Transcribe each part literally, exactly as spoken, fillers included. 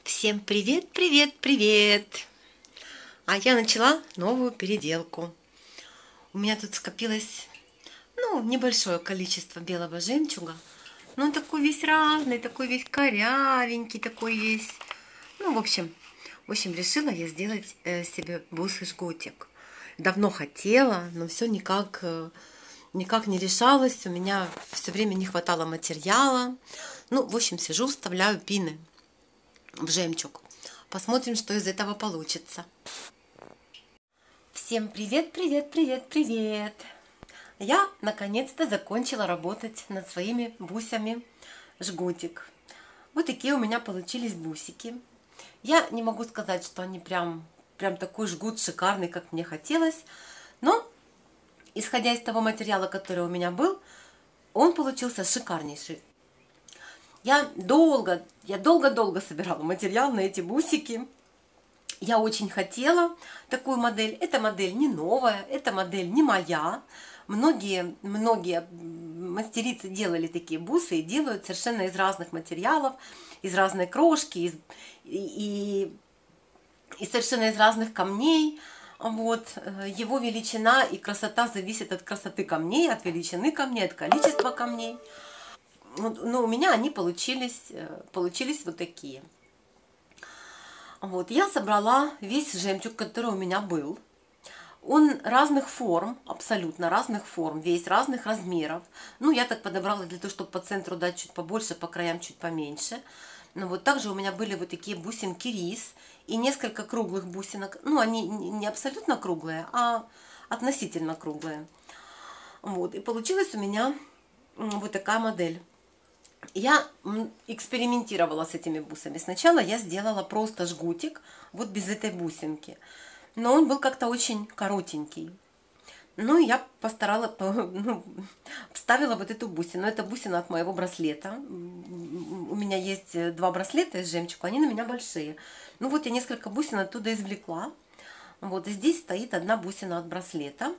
Всем привет, привет, привет! А я начала новую переделку. У меня тут скопилось, ну, небольшое количество белого жемчуга. Но он такой весь разный, такой весь корявенький, такой весь. Ну, в общем, в общем, решила я сделать э, себе бусы-жгутик. Давно хотела, но все никак, э, никак не решалось. У меня все время не хватало материала. Ну, в общем, сижу, вставляю пины в жемчуг. Посмотрим, что из этого получится. Всем привет, привет, привет, привет! Я наконец-то закончила работать над своими бусями жгутик. Вот такие у меня получились бусики. Я не могу сказать, что они прям, прям такой жгут шикарный, как мне хотелось, но исходя из того материала, который у меня был, он получился шикарнейший. Я долго, я долго-долго собирала материал на эти бусики. Я очень хотела такую модель. Эта модель не новая, эта модель не моя. Многие, многие мастерицы делали такие бусы и делают совершенно из разных материалов, из разной крошки, из, и, и совершенно из разных камней. Вот. Его величина и красота зависит от красоты камней, от величины камней, от количества камней. Но у меня они получились, получились вот такие. Вот, я собрала весь жемчуг, который у меня был. Он разных форм, абсолютно разных форм, весь разных размеров. Ну, я так подобрала для того, чтобы по центру дать чуть побольше, по краям чуть поменьше. Ну, вот также у меня были вот такие бусинки рис и несколько круглых бусинок. Ну, они не абсолютно круглые, а относительно круглые. Вот, и получилась у меня вот такая модель. Я экспериментировала с этими бусами. Сначала я сделала просто жгутик, вот без этой бусинки. Но он был как-то очень коротенький. Ну, и я постаралась, ну, вставила вот эту бусину. Это бусина от моего браслета. У меня есть два браслета из жемчуга, они на меня большие. Ну, вот я несколько бусин оттуда извлекла. Вот, и здесь стоит одна бусина от браслета.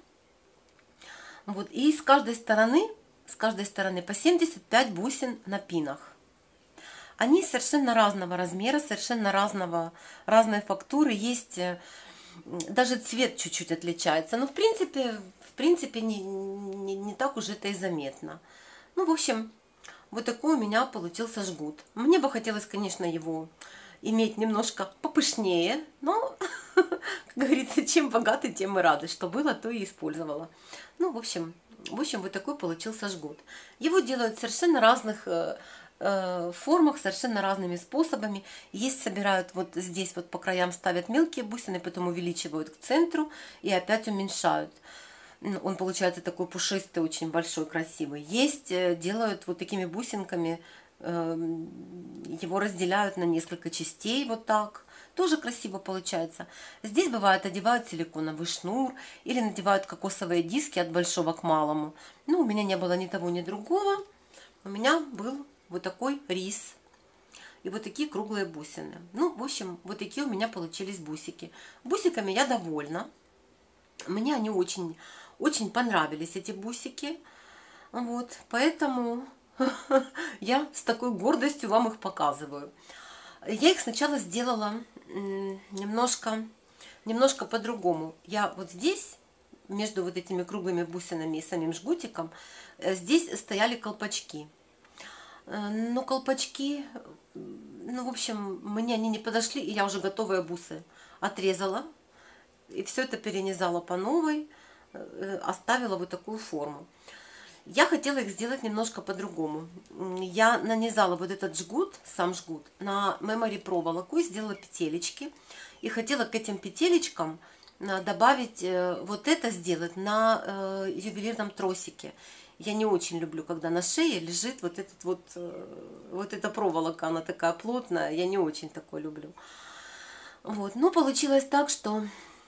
Вот, и с каждой стороны... С каждой стороны по семьдесят пять бусин на пинах. Они совершенно разного размера, совершенно разного, разной фактуры. Есть даже цвет чуть-чуть отличается. Но в принципе, в принципе не, не, не так уж это и заметно. Ну, в общем, вот такой у меня получился жгут. Мне бы хотелось, конечно, его иметь немножко попышнее. Но, как говорится, чем богаты, тем и рады. Что было, то и использовала. Ну, в общем... В общем, вот такой получился жгут. Его делают в совершенно разных э, э, формах, совершенно разными способами. Есть собирают вот здесь, вот по краям ставят мелкие бусины, потом увеличивают к центру и опять уменьшают. Он получается такой пушистый, очень большой, красивый. Есть, э, делают вот такими бусинками, э, его разделяют на несколько частей, вот так. Тоже красиво получается. Здесь бывает одевают силиконовый шнур или надевают кокосовые диски от большого к малому. Ну, у меня не было ни того, ни другого. У меня был вот такой рис и вот такие круглые бусины. Ну, в общем, вот такие у меня получились бусики. Бусиками я довольна. Мне они очень, очень понравились, эти бусики. Вот, поэтому я с такой гордостью вам их показываю. Я их сначала сделала немножко, немножко по-другому. Я вот здесь, между вот этими круглыми бусинами и самим жгутиком, здесь стояли колпачки. Но колпачки, ну, в общем, мне они не подошли, и я уже готовые бусы отрезала. И все это перенизала по новой, оставила вот такую форму. Я хотела их сделать немножко по-другому. Я нанизала вот этот жгут, сам жгут, на мемори проволоку и сделала петелечки. И хотела к этим петелечкам добавить, вот это сделать на ювелирном тросике. Я не очень люблю, когда на шее лежит вот этот вот, вот эта проволока, она такая плотная, я не очень такое люблю. Вот, но получилось так, что...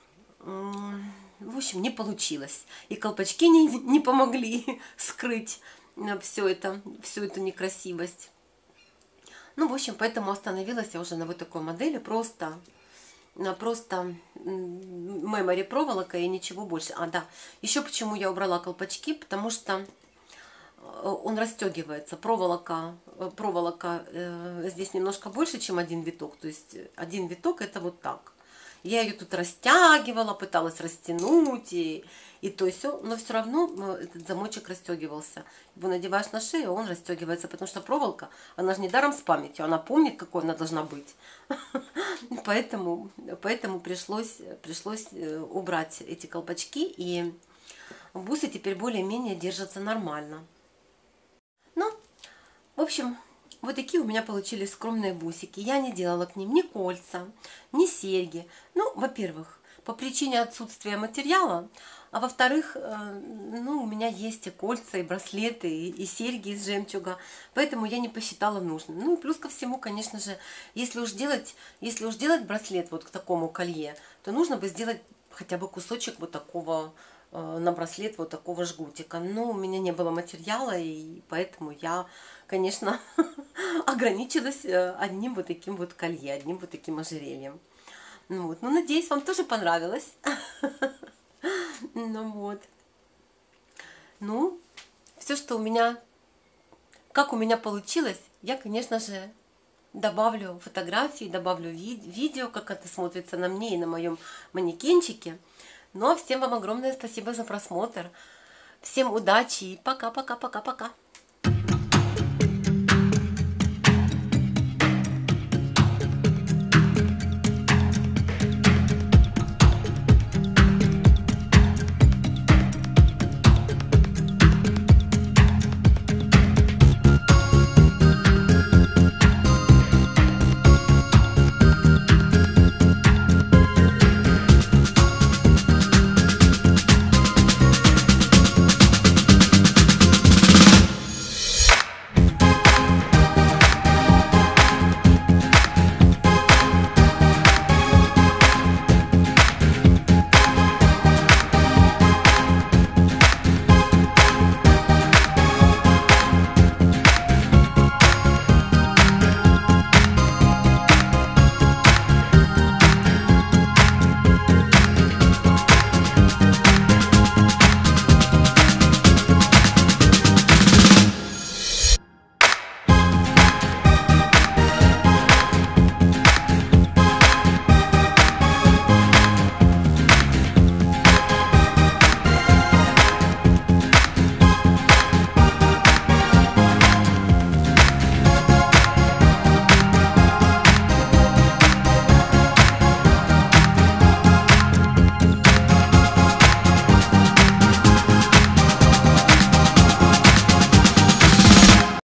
В общем, не получилось. И колпачки не, не помогли скрыть все это, всю эту некрасивость. Ну, в общем, поэтому остановилась я уже на вот такой модели. Просто, просто мемори проволока и ничего больше. А, да, еще почему я убрала колпачки, потому что он расстегивается. Проволока, проволока здесь немножко больше, чем один виток. То есть один виток это вот так. Я ее тут растягивала, пыталась растянуть и, и то и все, но все равно этот замочек расстегивался. Его надеваешь на шею, он расстегивается, потому что проволока, она же не даром с памятью, она помнит, какой она должна быть. Поэтому, поэтому пришлось, пришлось убрать эти колпачки, и бусы теперь более-менее держатся нормально. Ну, в общем... Вот такие у меня получились скромные бусики. Я не делала к ним ни кольца, ни серьги. Ну, во-первых, по причине отсутствия материала, а во-вторых, ну, у меня есть и кольца, и браслеты, и, и серьги из жемчуга, поэтому я не посчитала нужным. Ну, и плюс ко всему, конечно же, если уж делать, если уж делать браслет вот к такому колье, то нужно бы сделать хотя бы кусочек вот такого на браслет вот такого жгутика. Но у меня не было материала, и поэтому я, конечно, ограничилась одним вот таким вот колье, одним вот таким ожерельем. Ну вот, ну надеюсь, вам тоже понравилось. Ну вот. Ну, все, что у меня, как у меня получилось, я, конечно же, добавлю фотографии, добавлю ви видео, как это смотрится на мне и на моем манекенчике. Ну а всем вам огромное спасибо за просмотр. Всем удачи и пока-пока-пока-пока.